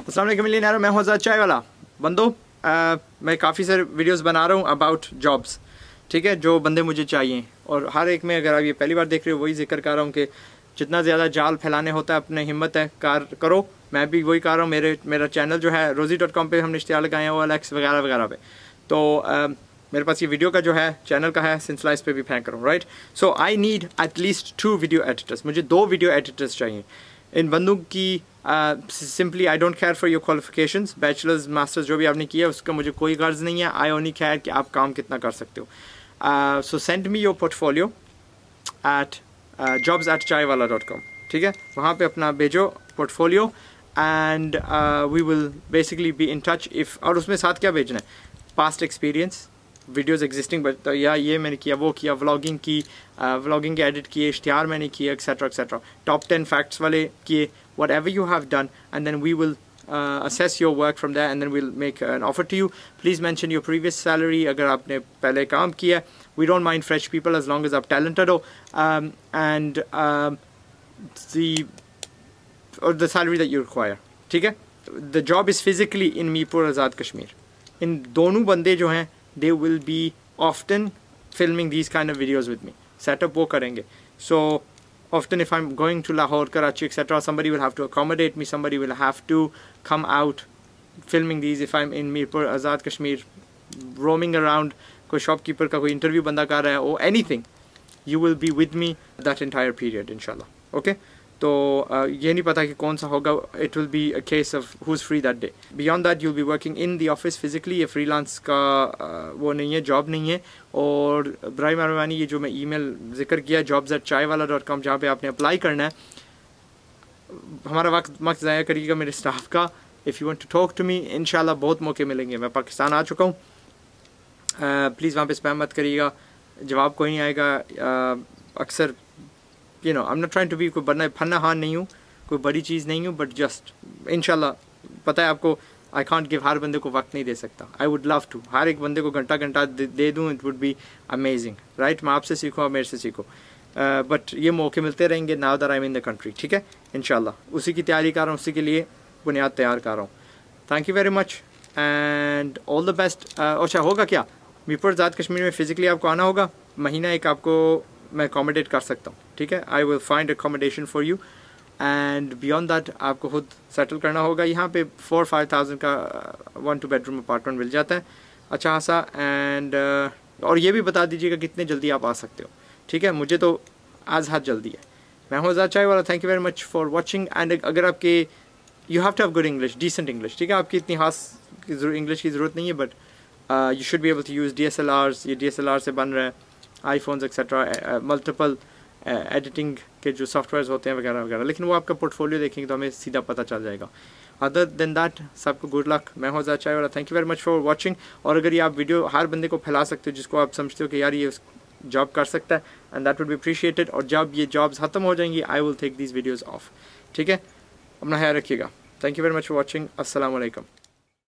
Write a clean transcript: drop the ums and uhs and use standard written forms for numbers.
अस्सलाम वालेकुम मिलियनेयर, मैं हूं आज़ाद चाय वाला। बंदो मैं काफ़ी सारे वीडियोस बना रहा हूं अबाउट जॉब्स, ठीक है, जो बंदे मुझे चाहिए। और हर एक में, अगर आप ये पहली बार देख रहे हो, वही जिक्र कर रहा हूँ कि जितना ज़्यादा जाल फैलाने होता है अपने हिम्मत है करो। मैं भी वही कर रहा हूँ। मेरा चैनल जो है rozi.com पे हमने इश्तिहार लगाए हैं, OLX वगैरह वगैरह पे। तो मेरे पास ये वीडियो का जो है चैनल का है, सिंसलाइस पे भी फेंक रहा हूँ, right. So I need at least 2 video editors. मुझे 2 वीडियो एडिटर्स चाहिए। इन बंदों की simply I don't care for your qualifications, bachelors masters जो भी आपने किया उसका मुझे कोई गर्ज नहीं है। आई ओनली केयर कि आप काम कितना कर सकते हो। So send me your portfolio at jobs@chaiwala.com, ठीक है। वहाँ पे अपना भेजो portfolio and we will basically be in touch if. और उसमें साथ क्या भेजना है? पास्ट एक्सपीरियंस, वीडियोस एग्जिस्टिंग, या ये मैंने किया, वो किया, व्लॉगिंग की, व्लॉगिंग के एडिट किए, इश्तिहार मैंने किए, एक्सेट्रा एक्सेट्रा, टॉप 10 फैक्ट्स वाले किए, whatever you have done, and then we will assess your work from there and then we'll make an offer to you. Please mention your previous salary अगर आपने पहले काम किया. We don't mind fresh people as long as आप talented हो, and the salary that you require, ठीक है. The job is physically in Mirpur Azad Kashmir. इन दोनों बंदे जो हैं they will be often filming these kind of videos with me. Setup वो करेंगे. So often if I'm going to Lahore, Karachi, etc., somebody will have to accommodate me, somebody will have to come out filming these. If I'm in Mirpur, Azad Kashmir, roaming around, कोई shopkeeper का कोई interview बंदा कर रहा है, or anything, you will be with me that entire period, inshallah. Okay? तो ये नहीं पता कि कौन सा होगा. It will be a case of who's free that day. Beyond that, you'll be working in the office physically. ये freelance का वो नहीं है, job नहीं है. और बराए मेहरबानी ये जो मैं email जिक्र किया jobs@chaiwala.com, जहाँ पे आपने अप्लाई करना है, हमारा वक्त ज़ाया करिएगा मेरे स्टाफ का. If you want to talk to me, इंशाल्लाह बहुत मौके मिलेंगे. मैं पाकिस्तान आ चुका हूँ. प्लीज़ वहाँ पे स्पैम मत करिएगा, जवाब कोई नहीं आएगा. अक्सर you know, I'm not trying to be कोई बनना फन्ना हान नहीं हूँ, कोई बड़ी चीज़ नहीं हूँ, बट जस्ट इंशाल्लाह पता है आपको, आई कॉन्ट गिव, हर बंदे को वक्त नहीं दे सकता. आई वुड लव टू हर एक बंदे को घंटा घंटा दे दूँ. It would be amazing, right. मैं आपसे सीखूँ, आप मेरे से सीखो, बट ये मौके मिलते रहेंगे now that I am in the country, ठीक है. इंशाल्लाह उसी की तैयारी कर रहा हूँ, उसी के लिए बुनियाद तैयार कर रहा हूँ. Thank you very much and all the best. अच्छा होगा क्या, मीरपुर आज़ाद कश्मीर में फ़िज़िकली आपको आना होगा. महीना एक आपको मैं अकोमोडेट कर सकता हूँ, ठीक है. I will find accommodation for you and beyond that आपको खुद सेटल करना होगा. यहाँ पे 4-5,000 का 1-2 बेडरूम अपार्टमेंट मिल जाता है अच्छा खासा. एंड और ये भी बता दीजिएगा कितने जल्दी आप आ सकते हो, ठीक है. मुझे तो आज हाथ जल्दी है. मैं हूँ Azad Chai Wala. Thank you very much for watching. And अगर आपके you have to have good English, decent English, ठीक है. आपकी इतनी खास इंग्लिश की ज़रूरत नहीं है, but you should be able to use DSLRs. ये DSLR से बन रहा है, आईफोन्स एक्सेट्रा, मल्टीपल एडिटिंग के जो सॉफ्टवेयर्स होते हैं वगैरह वगैरह. लेकिन वो आपका पोर्टफोलियो देखेंगे तो हमें सीधा पता चल जाएगा. अदर देन दैट सबको गुड लक. मैं हूँ Azad Chai Wala. Thank you very much for watching. और अगर ये आप वीडियो हर बंदे को फैला सकते हो जिसको आप समझते हो कि यार ये जॉब कर सकता है, and that would be appreciated. और जब ये जॉब्स ख़त्म हो जाएंगी, I will take these videos off, ठीक है. अपना ख्याल रखिएगा. Thank you very much for watching. अस्सलाम वालेकुम.